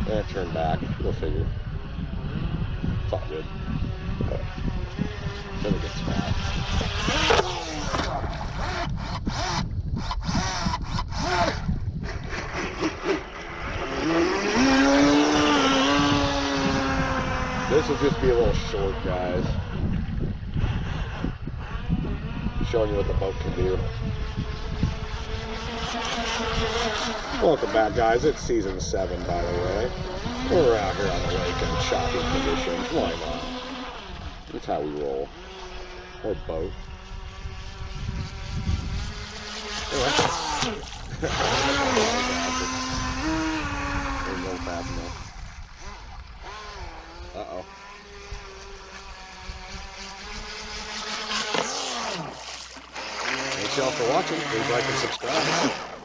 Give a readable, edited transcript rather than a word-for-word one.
And turn back. Go figure. It's all good. Then it gets fat. This will just be a little short, guys. Showing you what the boat can do. Welcome back, guys. It's season 7, by the way. We're out here on the lake in choppy conditions. Why not? That's how we roll. Or boat. There's no fast enough. Uh-oh. Thanks y'all for watching. Please like and subscribe.